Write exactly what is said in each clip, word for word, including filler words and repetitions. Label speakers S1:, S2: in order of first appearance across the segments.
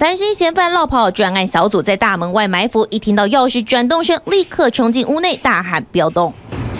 S1: 担心嫌犯落跑，专案小组在大门外埋伏，一听到钥匙转动声，立刻冲进屋内，大喊不要动。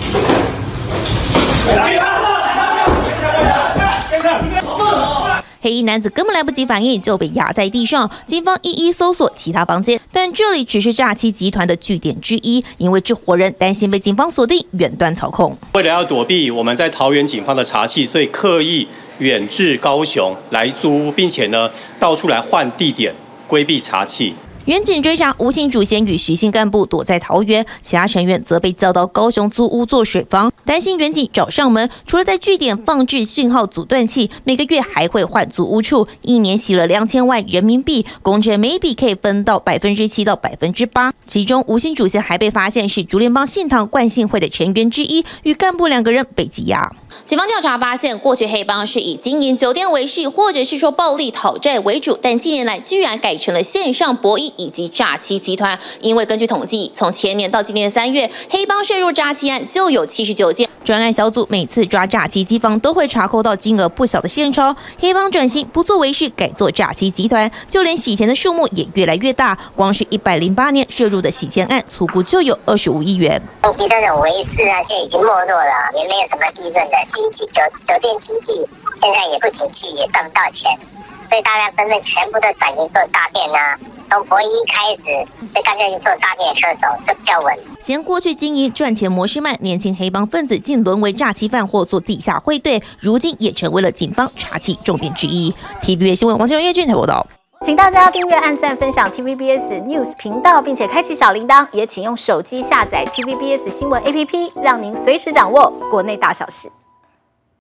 S1: 黑衣男子根本来不及反应，就被压在地上。警方一一搜索其他房间，但这里只是诈欺集团的据点之一。因为这伙人担心被警方锁定，远端操控。
S2: 为了要躲避我们在桃园警方的查缉，所以刻意远至高雄来租屋，并且呢到处来换地点，规避查缉。
S1: 远警追查吴姓主嫌与徐姓干部躲在桃园，其他成员则被叫到高雄租屋做水房。担心远警找上门，除了在据点放置讯号阻断器，每个月还会换租屋处，一年洗了两千万人民币，工程每一笔可以分到百分之七到百分之八。其中吴姓主嫌还被发现是竹联帮信堂惯信会的成员之一，与干部两个人被羁押。警方调查发现，过去黑帮是以经营酒店为事，或者是说暴力讨债为主，但近年来居然改成了线上博弈。 以及诈欺集团，因为根据统计，从前年到今年三月，黑帮涉入诈欺案就有七十九件。专案小组每次抓诈欺机房，都会查扣到金额不小的现钞。黑帮转型不作为事，改做诈欺集团，就连洗钱的数目也越来越大。光是一百零八年涉入的洗钱案，粗估就有二十五亿元。
S3: 长期这种维持啊，现在已经没落了，也没有什么利润的经济，酒酒店经济现在也不景气，也赚不到钱，所以大家纷纷全部都转型做诈骗啊。 从博弈开始，就干脆去做诈骗车手，这比较稳。
S1: 嫌过去经营赚钱模式慢，年轻黑帮分子竟沦为诈欺犯或做地下汇兑，如今也成为了警方查缉重点之一。T V B S 新闻王金荣、叶俊台报道。
S4: 请大家订阅、按赞、分享 T V B S News 频道，并且开启小铃铛，也请用手机下载 T V B S 新闻 A P P， 让您随时掌握国内大小事。